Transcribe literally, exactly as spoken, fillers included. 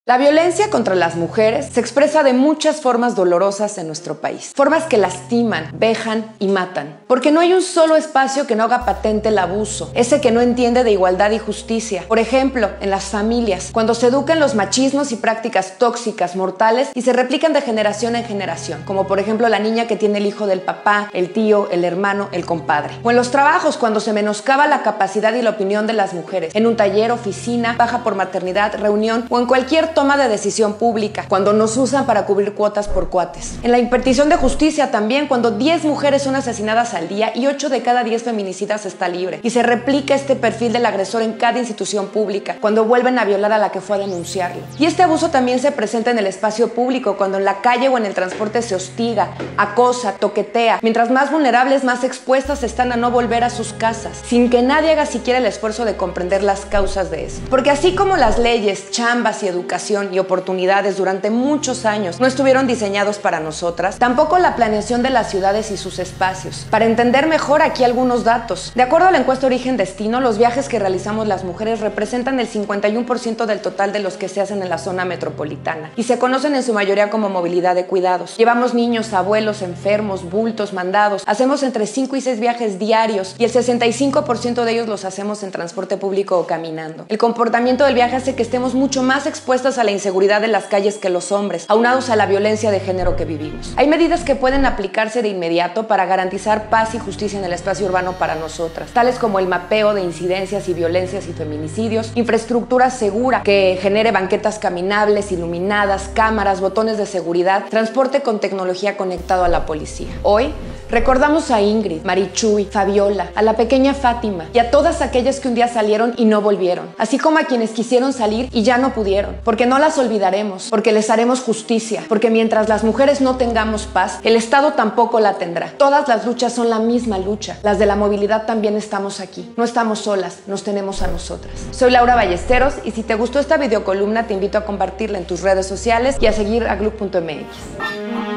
La violencia contra las mujeres se expresa de muchas formas dolorosas en nuestro país. Formas que lastiman, vejan y matan. Porque no hay un solo espacio que no haga patente el abuso, ese que no entiende de igualdad y justicia. Por ejemplo, en las familias, cuando se educan los machismos y prácticas tóxicas, mortales y se replican de generación en generación. Como por ejemplo la niña que tiene el hijo del papá, el tío, el hermano, el compadre. O en los trabajos, cuando se menoscaba la capacidad y la opinión de las mujeres. En un taller, oficina, baja por maternidad, reunión o en cualquier toma de decisión pública, cuando nos usan para cubrir cuotas por cuates. En la impartición de justicia también, cuando diez mujeres son asesinadas al día y ocho de cada diez feminicidas está libre. Y se replica este perfil del agresor en cada institución pública, cuando vuelven a violar a la que fue a denunciarlo. Y este abuso también se presenta en el espacio público, cuando en la calle o en el transporte se hostiga, acosa, toquetea, mientras más vulnerables, más expuestas están a no volver a sus casas, sin que nadie haga siquiera el esfuerzo de comprender las causas de eso. Porque así como las leyes, chambas y educación y oportunidades durante muchos años no estuvieron diseñados para nosotras, tampoco la planeación de las ciudades y sus espacios. Para entender mejor, aquí algunos datos. De acuerdo a la encuesta Origen Destino, los viajes que realizamos las mujeres representan el cincuenta y uno por ciento del total de los que se hacen en la zona metropolitana y se conocen en su mayoría como movilidad de cuidados. Llevamos niños, abuelos, enfermos, bultos, mandados. Hacemos entre cinco y seis viajes diarios y el sesenta y cinco por ciento de ellos los hacemos en transporte público o caminando. El comportamiento del viaje hace que estemos mucho más expuestas a la inseguridad de las calles que los hombres, aunados a la violencia de género que vivimos. Hay medidas que pueden aplicarse de inmediato para garantizar paz y justicia en el espacio urbano para nosotras, tales como el mapeo de incidencias y violencias y feminicidios, infraestructura segura que genere banquetas caminables, iluminadas, cámaras, botones de seguridad, transporte con tecnología conectado a la policía. Hoy recordamos a Ingrid, Marichuy, Fabiola, a la pequeña Fátima y a todas aquellas que un día salieron y no volvieron, así como a quienes quisieron salir y ya no pudieron, porque no las olvidaremos, porque les haremos justicia, porque mientras las mujeres no tengamos paz, el Estado tampoco la tendrá. Todas las luchas son la misma lucha, las de la movilidad también estamos aquí, no estamos solas, nos tenemos a nosotras. Soy Laura Ballesteros y si te gustó esta videocolumna te invito a compartirla en tus redes sociales y a seguir a Gluck punto M X.